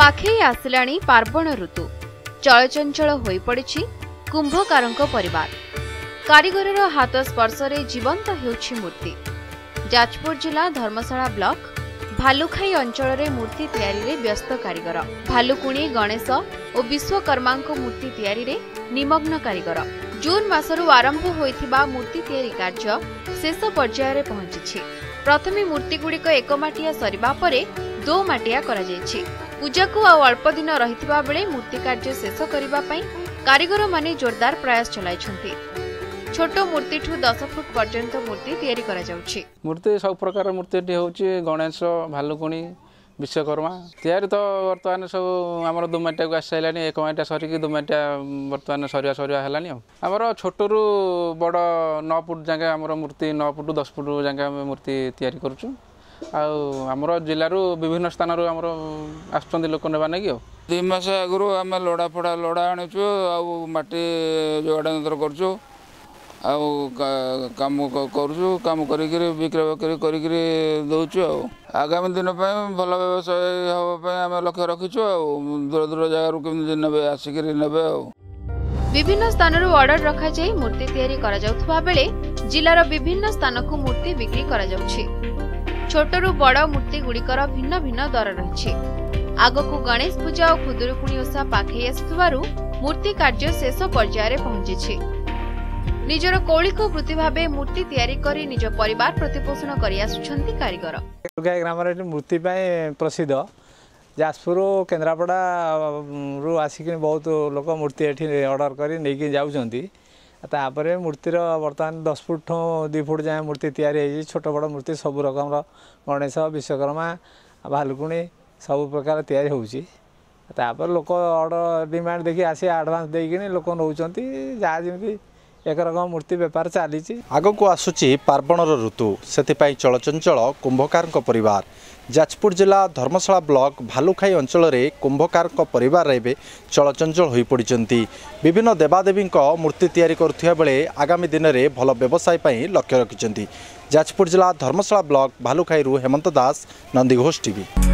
पाखे आसिलाणी पार्वण ऋतु चलचंचल होई पड़िछि कुंभकारंक परिवार। कारीगरर हाथ स्पर्शरे जीवंत हेउछि मूर्ति। जाजपुर जिला धर्मशाला ब्लॉक भालुखाई अंचल रे मूर्ति तैयारी रे व्यस्त कारीगर। भालुकुणी गणेश और विश्वकर्मा मूर्ति तैयारी रे निमग्न कारीगर। जून मासरू आरंभ होइथिबा मूर्ति तैयारी कार्य शेष पर्याय रे पहुंचिछि। प्रथमे मूर्ति गुड़िक एक माटिया सरिबा परे दो माटिया करा जायछि। पूजा को अल्प दिन रहिथिबा बेले मूर्ति कार्य शेष करिबा पई कारीगर माने जोरदार प्रयास चलाइछन्ति। छोट मूर्ति ठू 10 फुट पर्यंत मूर्ति तैयारी करा जाउछि। मूर्ति सब प्रकार मूर्ति होउछि गणेश भालुकुणी विश्वकर्मा तैयारी तो बर्तमान सब आमर दुमाटिया को आसानी एक माटिया सरिकी दुमाटिया बर्तमान सरिया सरिया हेलानी आमर छोटरू बड़ 9 फुट जाके आमर मूर्ति 9 फुट 10 फुट जाके मूर्ति तैयारी करूछु। आमर जिलू विभिन्न स्थान आमर आसुचंदी लोक नेबा नाकि 2 मास आगु आम लोड़ा फड़ा लोड़ा आनीचु आटी जोगाड़ करछु काम करूँ काम करिकिरी बिक्री बक्री करिकिरी दौचु आगामी दिन भल व्यवसाय हाँपाई आम लक्ष्य रखीचु दूर दूर जगार केमती ने आसिक ने। विभिन्न स्थान ऑर्डर रखा जाई मूर्ति तैयारी करा जाउथबा बेले जिलार विभिन्न स्थान को मूर्ति बिक्री करा जाउछि। छोटरू बड़ मूर्ति गुड़िकर भिन्न भिन्न दर रहिछि। आगकू गणेश पूजा और खुदुरुकुणी ओषा पाखे आसुथिबारु मूर्ति कार्य शेष पर्याय रे पहुंचिछि। निजर कौलिक वृत्ति भावे मूर्ति तैयारी करी निज परिवार प्रतिपोषण करि आसुछन्ति कारीगर। ग्राम मूर्ति प्रसिद्ध जाजपुर केन्द्रापड़ा रु आसिक बहुत लोक मूर्ति ये ऑर्डर कर नहीं जाऊँगी। तापर मूर्तिर बर्तमान 10 फुट 2 फुट जाए मूर्ति तैयारी छोट बड़ मूर्ति सब रकम गणेश विश्वकर्मा भालुकुणी सब प्रकार तैयारी होपर लोक ऑर्डर डिमांड देखिए आसी आडभांस देकिन लोक नौ जहाँ जमी एक रकम मूर्ति बेपार चली। आगक आसुची पार्वणर ऋतु से चलचंचल कुंभकार परिवार। जाजपुर जिला धर्मशाला ब्लॉक भालुखाई अंचल रे कुंभकार परिवार एवं चलचंचल हो पड़ती। विभिन्न देवादेवी मूर्ति तैयारी करुवा बेले आगामी दिन में भल व्यवसाय लक्ष्य रखिंट। जाजपुर जिला धर्मशाला ब्लॉक भालुखाई हेमंत दास, नंदीघोष टीवी।